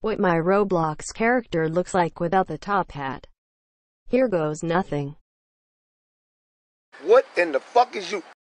what my Roblox character looks like without the top hat. Here goes nothing. What in the fuck is you?